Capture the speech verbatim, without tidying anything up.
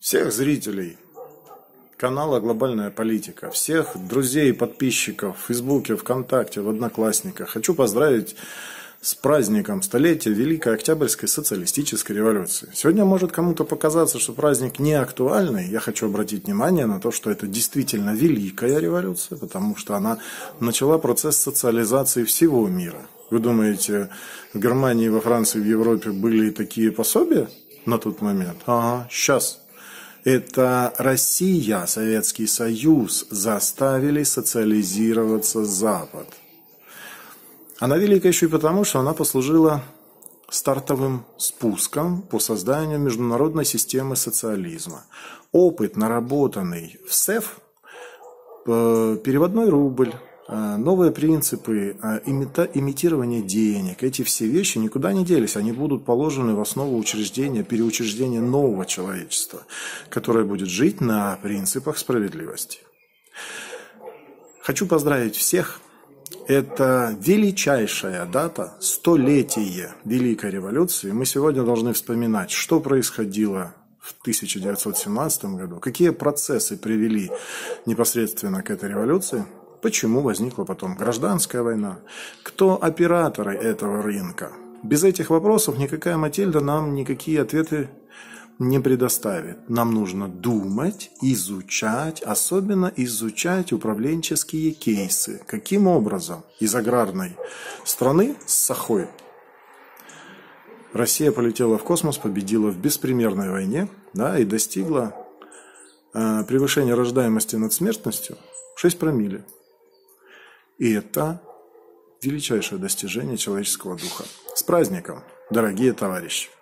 Всех зрителей канала «Глобальная политика», всех друзей и подписчиков в Фейсбуке, ВКонтакте, в Одноклассниках хочу поздравить с праздником столетия Великой Октябрьской социалистической революции. Сегодня может кому-то показаться, что праздник не актуальный. Я хочу обратить внимание на то, что это действительно великая революция, потому что она начала процесс социализации всего мира. Вы думаете, в Германии, во Франции, в Европе были такие пособия на тот момент? Ага, сейчас. Это Россия, Советский Союз заставили социализироваться Запад. Она велика еще и потому, что она послужила стартовым спуском по созданию международной системы социализма. Опыт, наработанный в СЭФ, переводной рубль, новые принципы, имитирование денег, эти все вещи никуда не делись. Они будут положены в основу учреждения, переучреждения нового человечества, которое будет жить на принципах справедливости. Хочу поздравить всех. Это величайшая дата, столетие Великой революции. Мы сегодня должны вспоминать, что происходило в тысяча девятьсот семнадцатом году, какие процессы привели непосредственно к этой революции, почему возникла потом гражданская война, кто операторы этого рынка. Без этих вопросов никакая Матильда нам никакие ответы не предоставит. Нам нужно думать, изучать, особенно изучать управленческие кейсы. Каким образом из аграрной страны с сахой Россия полетела в космос, победила в беспримерной войне, да, и достигла э, превышения рождаемости над смертностью шесть промилле. И это величайшее достижение человеческого духа. С праздником, дорогие товарищи!